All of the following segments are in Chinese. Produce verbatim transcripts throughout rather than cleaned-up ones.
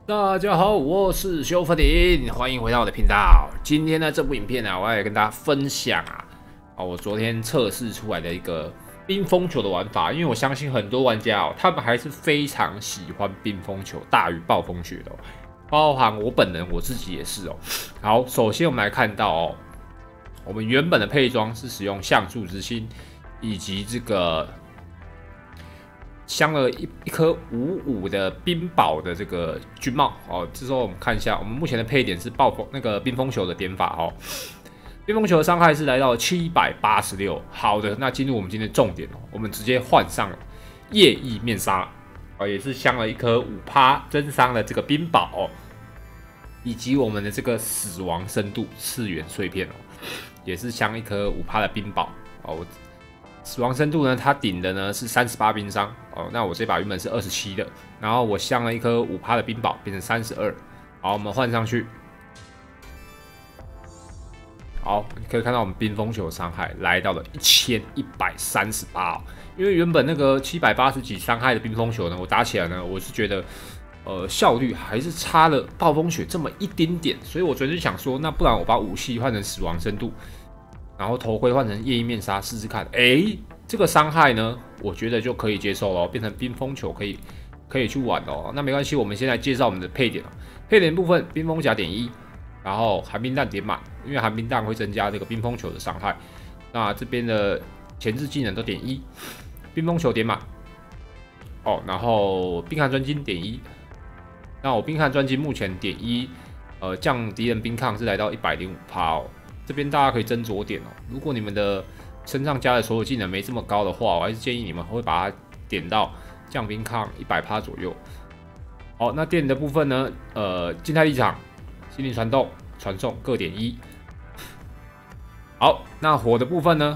大家好，我是修弗林，欢迎回到我的频道。今天呢，这部影片呢，我要来跟大家分享啊，啊，我昨天测试出来的一个冰封球的玩法。因为我相信很多玩家哦，他们还是非常喜欢冰封球大于暴风雪的、哦，包含我本人我自己也是哦。好，首先我们来看到哦，我们原本的配装是使用像素之星以及这个。镶了一一颗五五的冰雹的这个军帽哦，这时候我们看一下，我们目前的配点是暴风那个冰封球的点法哦。冰封球的伤害是来到七百八十六。好的，那进入我们今天的重点哦，我们直接换上了夜翼面纱哦，也是镶了一颗五趴增伤的这个冰雹、哦，以及我们的这个死亡深度次元碎片哦，也是镶一颗五趴的冰雹哦。我死亡深度呢，它顶的呢是三十八冰伤哦，那我这把原本是二十七的，然后我镶了一颗五趴的冰雹，变成三十二。好，我们换上去。好，你可以看到我们冰封球的伤害来到了一千一百三十八，因为原本那个七百八十几伤害的冰封球呢，我打起来呢，我是觉得呃效率还是差了暴风雪这么一丁点，所以我昨天就想说，那不然我把武器换成死亡深度。然后头盔换成夜翼面纱试试看，哎，这个伤害呢，我觉得就可以接受了，变成冰封球可以可以去玩哦。那没关系，我们先来介绍我们的配点。配点部分，冰封甲点一，然后寒冰弹点满，因为寒冰弹会增加这个冰封球的伤害。那这边的前置技能都点一，冰封球点满。哦，然后冰寒专精点一，那我冰寒专精目前点一，呃，降敌人冰抗是来到一百零五趴哦。这边大家可以斟酌点哦。如果你们的身上加的所有技能没这么高的话，我还是建议你们会把它点到降冰抗一百趴左右。好，那电的部分呢？呃，静态立场、心灵传动、传送各点一。好，那火的部分呢？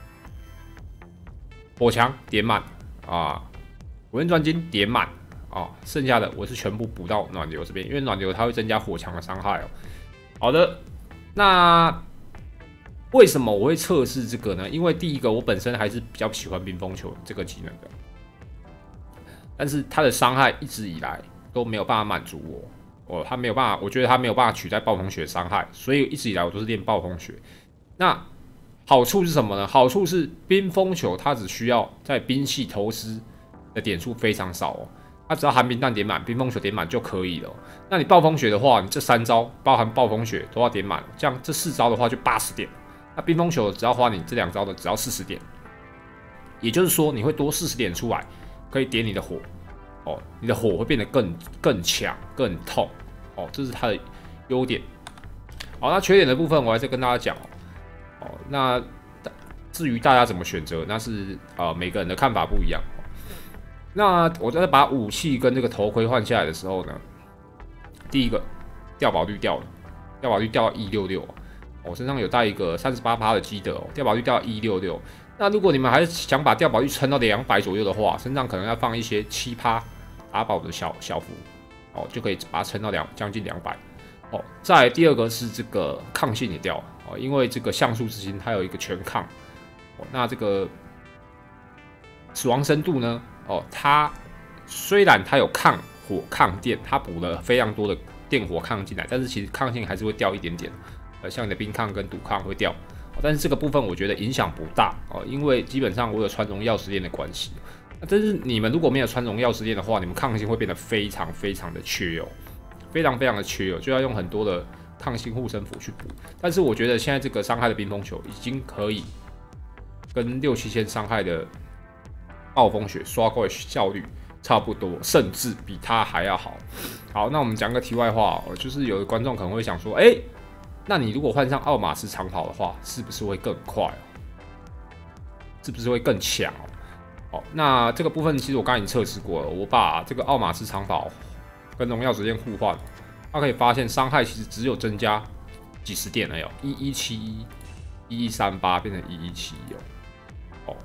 火墙点满啊，火焰专精点满啊，剩下的我是全部补到暖流这边，因为暖流它会增加火墙的伤害哦。好的，那。为什么我会测试这个呢？因为第一个，我本身还是比较喜欢冰封球这个技能的，但是它的伤害一直以来都没有办法满足我，哦，它没有办法，我觉得它没有办法取代暴风雪的伤害，所以一直以来我都是练暴风雪。那好处是什么呢？好处是冰封球它只需要在兵器投施的点数非常少哦，它只要寒冰弹点满、冰封球点满就可以了、哦。那你暴风雪的话，你这三招包含暴风雪都要点满，这样这四招的话就八十点。那冰封球只要花你这两招的只要四十点，也就是说你会多四十点出来，可以点你的火哦，你的火会变得更更强、更痛哦，这是它的优点。好，那缺点的部分我还是跟大家讲哦。哦，那至于大家怎么选择，那是呃每个人的看法不一样。那我在把武器跟这个头盔换下来的时候呢，第一个掉保率掉了，掉保率掉到一六六。我身上有带一个 百分之三十八 的基德哦，掉保率掉到一六六。那如果你们还是想把掉保率撑到两百左右的话，身上可能要放一些七趴打保的小小符哦，就可以把它撑到两将近两百哦。再来第二个是这个抗性也掉哦，因为这个像素之星它有一个全抗哦，那这个死亡深度呢哦，它虽然它有抗火抗电，它补了非常多的电火抗进来，但是其实抗性还是会掉一点点。像你的冰抗跟毒抗会掉，但是这个部分我觉得影响不大哦，因为基本上我有穿荣耀石链的关系。但是你们如果没有穿荣耀石链的话，你们抗性会变得非常非常的缺哦，非常非常的缺哦，就要用很多的抗性护身符去补。但是我觉得现在这个伤害的冰封球已经可以跟六七千伤害的暴风雪刷过的效率差不多，甚至比它还要好。好，那我们讲个题外话哦，就是有的观众可能会想说，哎、欸。那你如果换上奥马斯长跑的话，是不是会更快哦？是不是会更强哦？哦，那这个部分其实我刚才已经测试过了，我把这个奥马斯长跑跟荣耀之间互换，它可以发现伤害其实只有增加几十点了哟，一一七一、一一三八变成一一七一哦，哦，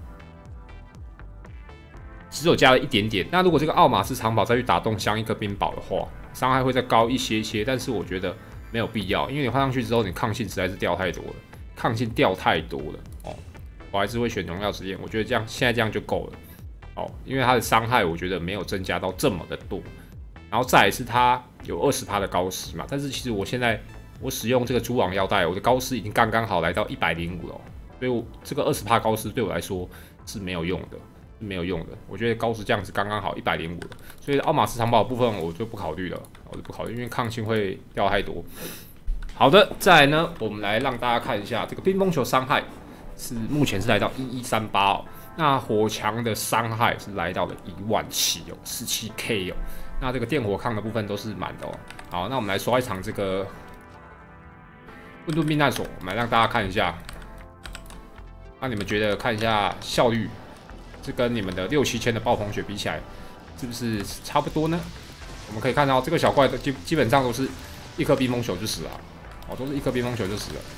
只有加了一点点。那如果这个奥马斯长跑再去打动像一颗冰雹的话，伤害会再高一些些，但是我觉得。没有必要，因为你换上去之后，你抗性实在是掉太多了，抗性掉太多了哦。我还是会选荣耀实验，我觉得这样现在这样就够了哦，因为它的伤害我觉得没有增加到这么的多然后再来是它有 百分之二十 的高斯嘛，但是其实我现在我使用这个蛛网腰带，我的高斯已经刚刚好来到一百零五了，所以我这个 百分之二十 高斯对我来说是没有用的，是没有用的。我觉得高斯这样子刚刚好一百零五了，所以奥马斯长矛的部分我就不考虑了，我就不考虑，因为抗性会掉太多。好的，再来呢，我们来让大家看一下这个冰封球伤害是目前是来到一一三八哦，那火墙的伤害是来到了一万七哦，十七 K 哦。那这个电火抗的部分都是满的哦。好，那我们来刷一场这个混沌避难所，我们来让大家看一下。那你们觉得看一下效率，这跟你们的六七千的暴风雪比起来，是不是差不多呢？我们可以看到这个小怪的基基本上都是一颗冰封球就死了，哦，都是一颗冰封球就死了。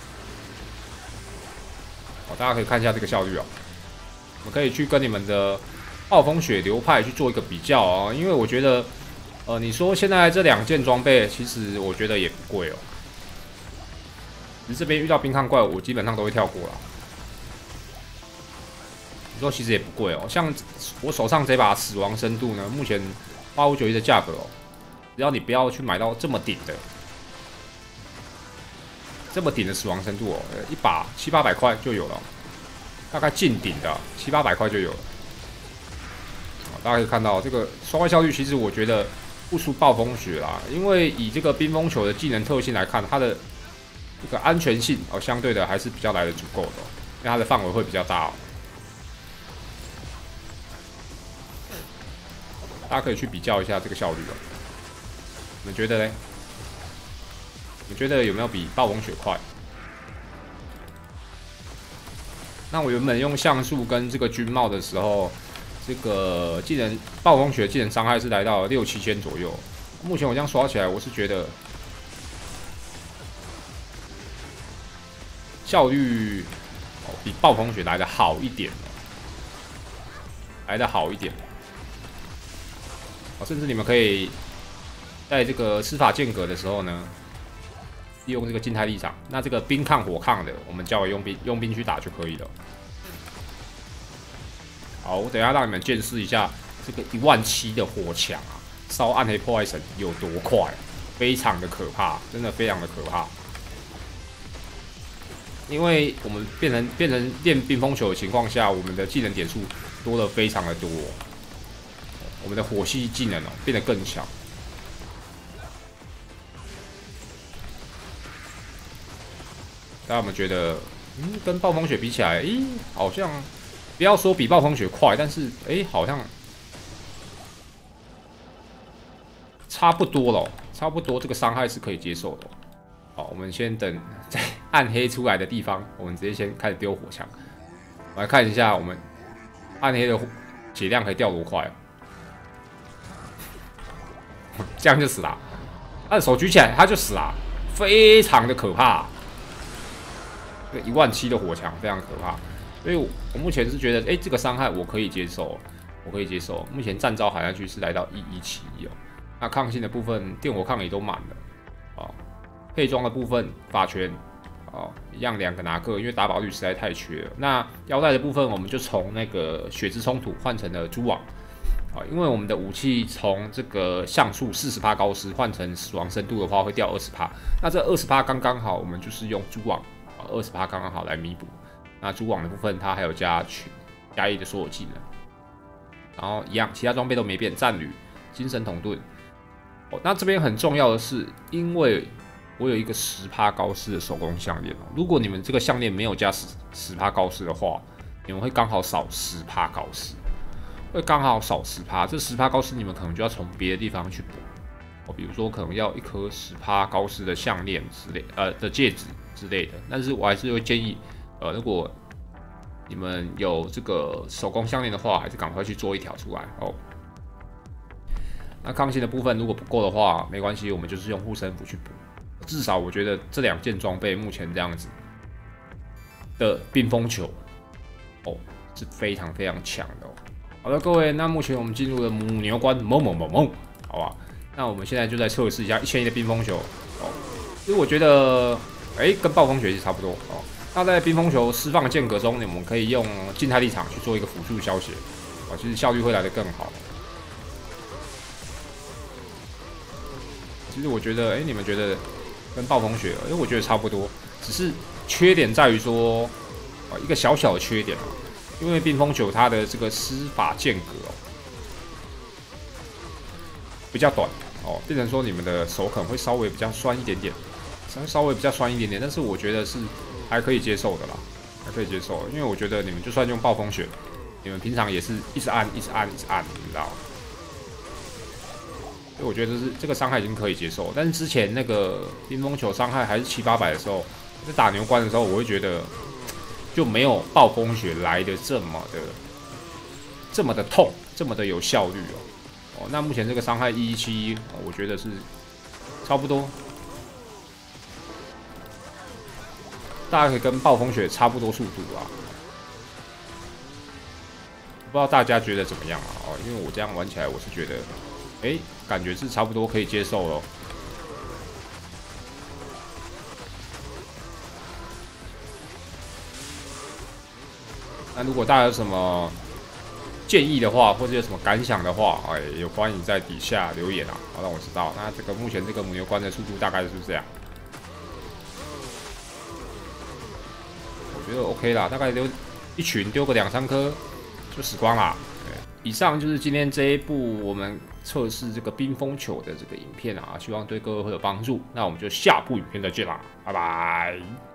哦，大家可以看一下这个效率哦。我们可以去跟你们的暴风雪流派去做一个比较哦，因为我觉得，呃，你说现在这两件装备，其实我觉得也不贵哦。你这边遇到冰抗怪，我基本上都会跳过啦。你说其实也不贵哦，像我手上这把死亡深度呢，目前八五九一的价格哦，只要你不要去买到这么顶的，这么顶的死亡深度哦，一把七八百块就有了，大概近顶的七八百块就有了。大家可以看到，这个刷怪效率其实我觉得不输暴风雪啦，因为以这个冰封球的技能特性来看，它的这个安全性哦，相对的还是比较来的足够的、哦，因为它的范围会比较大哦。大家可以去比较一下这个效率哦，你们觉得呢？你觉得有没有比暴风雪快？那我原本用像素跟这个军帽的时候。这个技能暴风雪技能伤害是来到六七千左右，目前我这样刷起来，我是觉得效率哦比暴风雪来的好一点，来的好一点。哦，甚至你们可以在这个施法间隔的时候呢，利用这个静态立场，那这个冰抗火抗的，我们交给佣兵佣兵去打就可以了。好，我等一下让你们见识一下这个一万七的火墙啊，烧暗黑破坏神有多快，非常的可怕，真的非常的可怕。因为我们变成变成练冰封球的情况下，我们的技能点数多了非常的多，我们的火系技能哦变得更强。大家有没有觉得，嗯，跟暴风雪比起来，咦，好像。不要说比暴风雪快，但是哎、欸，好像差不多了，差不多这个伤害是可以接受的。好，我们先等在暗黑出来的地方，我们直接先开始丢火枪。我来看一下我们暗黑的血量可以掉多快，这样就死了。他的手举起来，他就死了，非常的可怕。这个一万七的火墙非常可怕。所以我目前是觉得，哎、欸，这个伤害我可以接受，我可以接受。目前战招喊下去是来到一一七一哦。那抗性的部分，电火抗也都满了哦。配装的部分，法拳哦，一样两个拿个，因为打宝率实在太缺了。那腰带的部分，我们就从那个血之冲突换成了蛛网啊、哦，因为我们的武器从这个像素四十%高斯换成死亡深度的话，会掉 百分之二十。那这 百分之二十 刚刚好，我们就是用蛛网啊 百分之二十 刚刚好来弥补。那蛛网的部分，它还有加加一的所有技能，然后一样，其他装备都没变，战旅、精神统盾。哦，那这边很重要的是，因为我有一个 百分之十 高斯的手工项链哦，如果你们这个项链没有加 百分之十 高斯的话，你们会刚好少 百分之十 高斯，会刚好少 百分之十。这 百分之十 高斯你们可能就要从别的地方去补哦，比如说可能要一颗 百分之十 高斯的项链之类，呃的戒指之类的。但是我还是会建议。呃，如果你们有这个手工项链的话，还是赶快去做一条出来哦。那抗性的部分如果不够的话，没关系，我们就是用护身符去补。至少我觉得这两件装备目前这样子的冰封球哦是非常非常强的哦。好的，各位，那目前我们进入了母牛关，猛猛猛猛，好吧？那我们现在就在测试一下一千一的冰封球哦。其实我觉得，哎、欸，跟暴风雪是差不多哦。那在冰封球释放间隔中，我们可以用静态立场去做一个辅助消血，啊，其实效率会来得更好。 其实我觉得，哎、欸，你们觉得跟暴风雪，因为我觉得差不多，只是缺点在于说，啊，一个小小的缺点啊，因为冰封球它的这个施法间隔哦比较短哦，变成说你们的手可能会稍微比较酸一点点，稍稍微比较酸一点点，但是我觉得是还可以接受的啦，还可以接受，因为我觉得你们就算用暴风雪，你们平常也是一直按、一直按、一直按，你知道吗？所以我觉得是这个伤害已经可以接受，但是之前那个冰封球伤害还是七八百的时候，在打牛关的时候，我会觉得就没有暴风雪来的这么的这么的痛，这么的有效率哦。哦，那目前这个伤害一一七一，我觉得是差不多，大概可以跟暴风雪差不多速度啊。不知道大家觉得怎么样啊？哦，因为我这样玩起来，我是觉得。哎、欸，感觉是差不多可以接受咯。那如果大家有什么建议的话，或者有什么感想的话，哎，也欢迎在底下留言啊，好让我知道。那这个目前这个母牛关的速度大概是这样，我觉得 OK 啦，大概丢一群丢个两三颗就死光啦。以上就是今天这一部我们测试这个冰封球的这个影片啊，希望对各位会有帮助。那我们就下部影片再见啦，拜拜。